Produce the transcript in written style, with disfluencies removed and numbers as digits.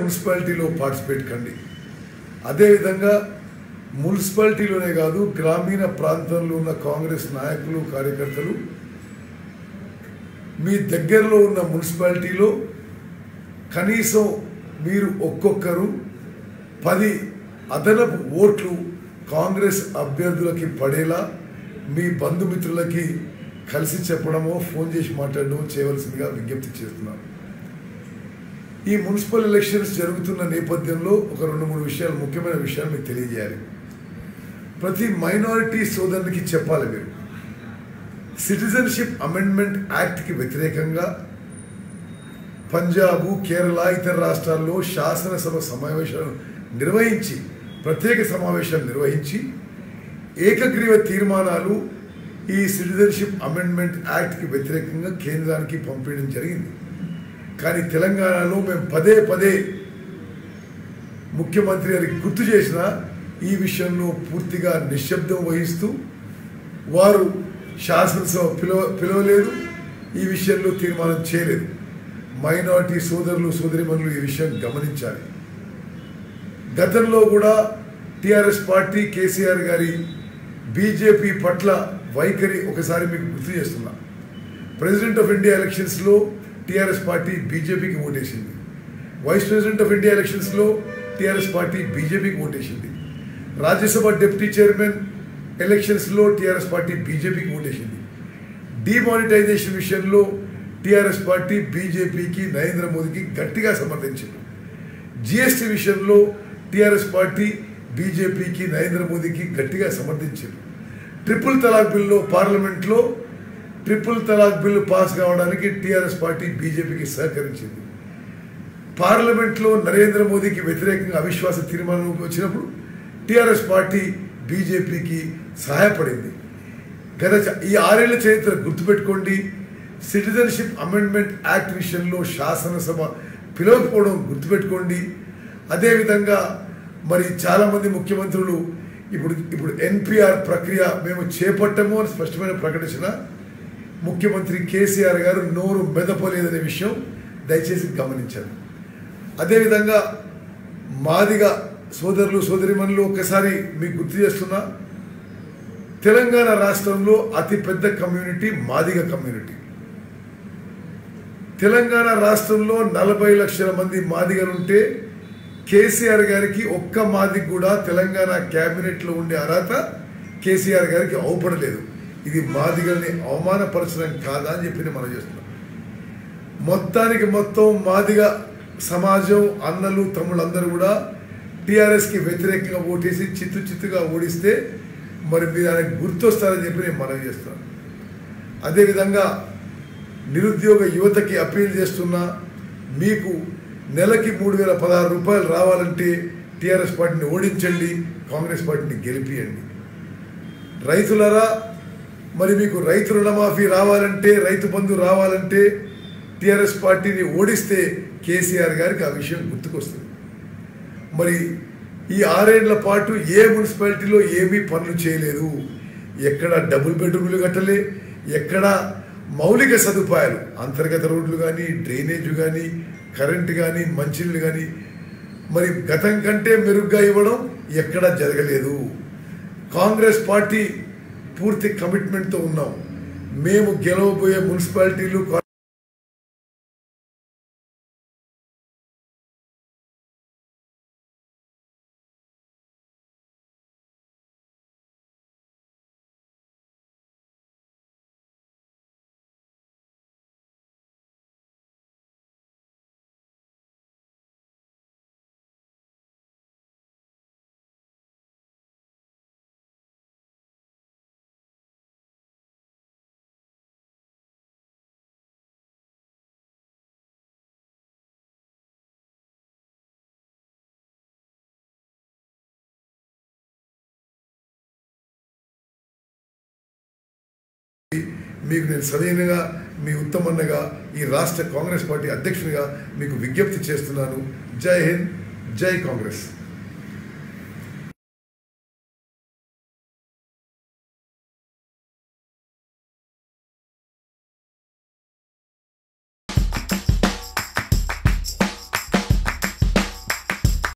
మున్సిపాలిటీలో పార్టిసిపేట్ కండి. అదేవిధంగా మున్సిపాలిటీలోనే కాదు, గ్రామీణ ప్రాంతంలో ఉన్న కాంగ్రెస్ నాయకులు కార్యకర్తలు మీ దగ్గరలో ఉన్న మున్సిపాలిటీలో కనీసం మీరు ఒక్కొక్కరు 10 అదనపు ఓట్లు కాంగ్రెస్ అభ్యర్థులకి పడేలా మీ బంధుమిత్రులకి కలిసి చెప్పడమో ఫోన్ చేసి మాట్లాడడమో చేయవలసిందిగా విజ్ఞప్తి చేస్తున్నాను. ఈ మున్సిపల్ ఎలక్షన్స్ జరుగుతున్న నేపథ్యంలో ఒక 2-3 విషయాలు, ముఖ్యమైన విషయాలు మీకు తెలియజేయాలి. ప్రతి మైనారిటీ సోదరునికి చెప్పాలి, మీరు సిటిజన్షిప్ అమెండ్మెంట్ యాక్ట్కి వ్యతిరేకంగా పంజాబ్, కేరళ, ఇతర రాష్ట్రాల్లో శాసనసభ సమావేశాలు నిర్వహించి, ప్రత్యేక సమావేశాలు నిర్వహించి ఏకగ్రీవ తీర్మానాలు ఈ సిటిజన్షిప్ అమెండ్మెంట్ యాక్ట్కి వ్యతిరేకంగా కేంద్రానికి పంపించడం జరిగింది. కానీ తెలంగాణలో మేము పదే ముఖ్యమంత్రి గారికి గుర్తు చేసిన ఈ విషయంలో పూర్తిగా నిశ్శబ్దం వహిస్తూ వారు శాసనసభ పిలవలేదు, ఈ విషయంలో తీర్మానం చేయలేదు. మైనారిటీ సోదరులు సోదరిమణులు ఈ విషయం గమనించాలి. గతంలో కూడా టీఆర్ఎస్ పార్టీ కేసీఆర్ గారి బీజేపీ పట్ల వైఖరి ఒకసారి మీకు గుర్తు చేస్తున్నా. ప్రెసిడెంట్ ఆఫ్ ఇండియా ఎలక్షన్స్లో టీఆర్ఎస్ పార్టీ బీజేపీకి ఓటేసింది. వైస్ ప్రెసిడెంట్ ఆఫ్ ఇండియా ఎలక్షన్స్లో టీఆర్ఎస్ పార్టీ బీజేపీకి ఓటేసింది. రాజ్యసభ డిప్యూటీ చైర్మన్ ఎలక్షన్స్లో టీఆర్ఎస్ పార్టీ బీజేపీకి ఓటేసింది. డిమానిటైజేషన్ విషయంలో టీఆర్ఎస్ పార్టీ బీజేపీకి, నరేంద్ర మోదీకి గట్టిగా సమర్థించింది. జిఎస్టీ విషయంలో టీఆర్ఎస్ పార్టీ బీజేపీకి, నరేంద్ర మోదీకి గట్టిగా సమర్థించింది. ట్రిపుల్ తలాక్ బిల్లు పార్లమెంట్లో ట్రిపుల్ తలాక్ బిల్లు పాస్ కావడానికి టీఆర్ఎస్ పార్టీ బీజేపీకి సహకరించింది. పార్లమెంట్లో నరేంద్ర మోదీకి వ్యతిరేకంగా అవిశ్వాస తీర్మానం వచ్చినప్పుడు టీఆర్ఎస్ పార్టీ బీజేపీకి సహాయపడింది. ఈ 6 ఏళ్ల చరిత్ర గుర్తుపెట్టుకోండి. సిటిజన్షిప్ అమెండ్మెంట్ యాక్ట్ విషయంలో శాసనసభ పిలవకపోవడం గుర్తుపెట్టుకోండి. అదేవిధంగా మరి చాలామంది ముఖ్యమంత్రులు ఇప్పుడు ఎన్పిఆర్ ప్రక్రియ మేము చేపట్టము అని స్పష్టమైన ప్రకటించిన ముఖ్యమంత్రి కేసీఆర్ గారు నోరు మెదపలేదనే విషయం దయచేసి గమనించారు. అదేవిధంగా మాదిగ సోదరులు సోదరిమణులు ఒక్కసారి మీకు గుర్తు చేస్తున్నా, తెలంగాణ రాష్ట్రంలో అతిపెద్ద కమ్యూనిటీ మాదిగ కమ్యూనిటీ. తెలంగాణ రాష్ట్రంలో 40 లక్షల మంది మాదిగలుంటే కేసీఆర్ గారికి ఒక్క మాదిగ కూడా తెలంగాణ క్యాబినెట్లో ఉండే అర్హత కేసీఆర్ గారికి అవపడలేదు. ఇది మాదిగల్ని అవమానపరచడం కాదా అని చెప్పి మనం చేస్తున్నాం. మొత్తానికి మొత్తం మాదిగ సమాజం, అన్నలు తమ్ముళ్ళందరూ కూడా టీఆర్ఎస్కి వ్యతిరేకంగా ఓటేసి చిత్తుగా ఓడిస్తే మరి మీరు ఆయనకు గుర్తొస్తారని చెప్పి నేను మనవి చేస్తున్నాను. అదేవిధంగా నిరుద్యోగ యువతకి అప్పీల్ చేస్తున్నా, మీకు నెలకి 3016 రూపాయలు రావాలంటే టీఆర్ఎస్ పార్టీని ఓడించండి, కాంగ్రెస్ పార్టీని గెలిపియండి. రైతులరా, మరి మీకు రైతు రుణమాఫీ రావాలంటే, రైతు బంధు రావాలంటే టీఆర్ఎస్ పార్టీని ఓడిస్తే కేసీఆర్ గారికి ఆ విషయం గుర్తుకొస్తుంది. మరి ఈ 6 ఏళ్ల పాటు ఏ మున్సిపాలిటీలో ఏమీ పనులు చేయలేదు. ఎక్కడ డబుల్ బెడ్రూమ్లు కట్టలే, ఎక్కడ మౌలిక సదుపాయాలు, అంతర్గత రోడ్లు కానీ, డ్రైనేజ్ కానీ, కరెంటు కానీ, మంచినీళ్ళు కానీ మరి గతం కంటే మెరుగ్గా ఇవ్వడం ఎక్కడా జరగలేదు. కాంగ్రెస్ పార్టీ పూర్తి కమిట్మెంట్తో ఉన్నాం. మేము గెలవబోయే మున్సిపాలిటీలు మీకు నేను సరైనగా మీ ఉత్తమన్నగా ఈ రాష్ట్ర కాంగ్రెస్ పార్టీ అధ్యక్షునిగా మీకు విజ్ఞప్తి చేస్తున్నాను. జై హింద్, జై కాంగ్రెస్.